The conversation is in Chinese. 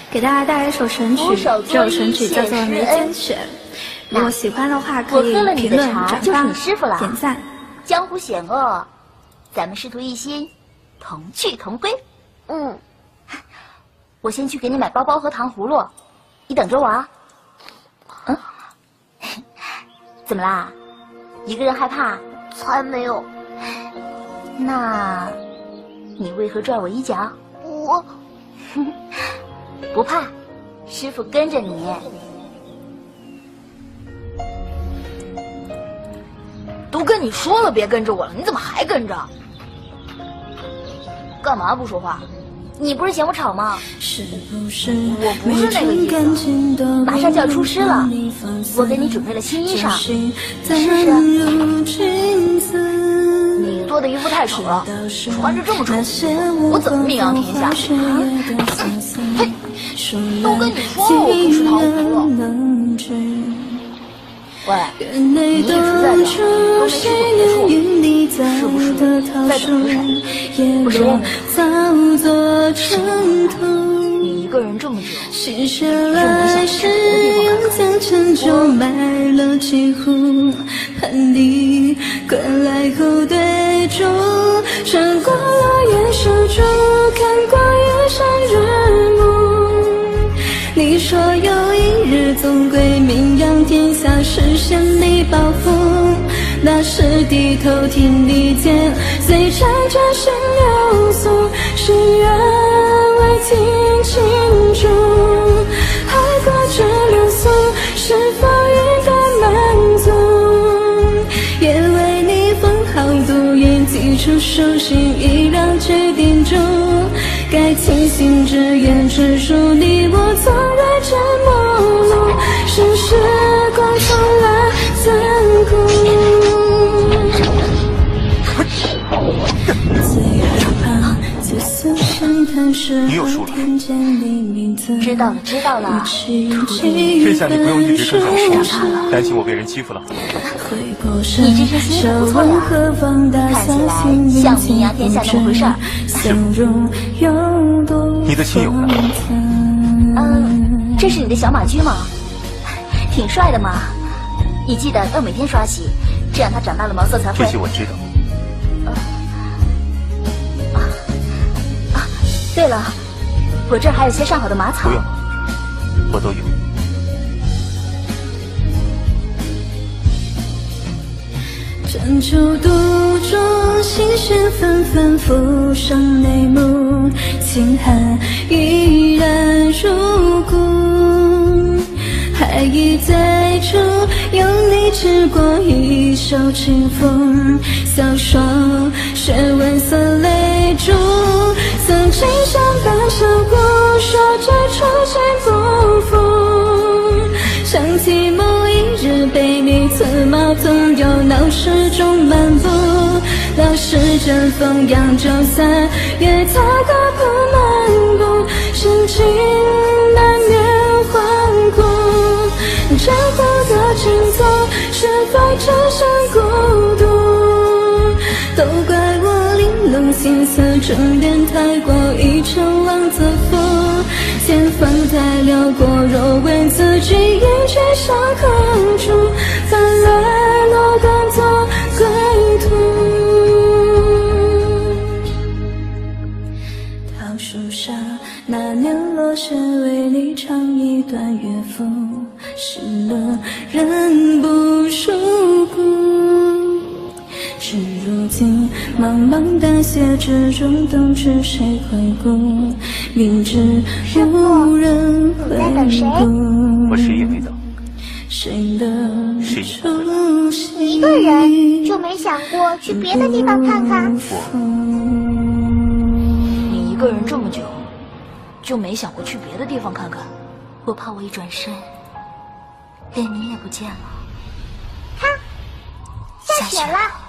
给大家带来一首神曲，这首神曲叫做《眉间雪》。如果喜欢的话，可以评论、转发、点赞。 江湖险恶，咱们师徒一心，同去同归。我先去给你买包包和糖葫芦，你等着我啊。怎么啦？一个人害怕？ 才没有。 那，你为何拽我衣角？ 我不怕，师傅跟着你。 都跟你说了别跟着我了，你怎么还跟着？干嘛不说话？ 你不是嫌我吵吗？ 我不是那个意思。 马上就要出师了，我给你准备了新衣裳，试试。 你做的衣服太丑了，穿着这么丑，我怎么名扬天下？嘿，都跟你说了我不吃糖葫芦。喂，你一直在这都没去过别处，是不是在等着谁？不是，你一个人这么久，就没想过去别的地你说有一日总归名扬天下，实现你抱负，那时低头听你见，虽唱着心流苏，是愿为听清楚，爱过这流苏，是否应该满足？也为你封好毒烟，寄出手心，一两句叮嘱。该倾心之言只属你我，从来这陌路，是时光冲来残酷。最害怕就算想看时候听见你名字。 知道了，知道了。 这下你不用一直跟着我，担心我被人欺负了。 你这身心不错呀，看起来像名扬天下那么回事儿。 你的亲友呢？ 这是你的小马驹吗？挺帅的嘛。你记得要每天刷洗，这样它长大了毛色才会。 这些我知道。 对了，我这儿还有些上好的马草。 不用，我都有。 针灸毒中，心弦纷纷浮上内幕，清寒依然入骨，爱意在处，有你执过一手清风，小双学问色泪珠，曾经相伴受苦，说着初心不负，想起某一日被你策马纵游闹市中漫步，那时阵风扬州散，月踏歌铺漫步，深情难免欢哭，江湖的尽头是否只剩孤独，都怪我玲珑心思，正脸太过一尘望自负，前方太辽过，若为自己隐居伤痕处，翻来落当作归途。桃树下那年落雪，为你唱一段乐府，失了人不属故，至如今茫茫淡血之中，冬至谁回顾？明知无人回顾， 我谁也没等， 谁的谁也不会来。 一个人就没想过去别的地方看看？ 你一个人这么久，就没想过去别的地方看看？ 我怕我一转身，连你也不见了。 看，下雪了。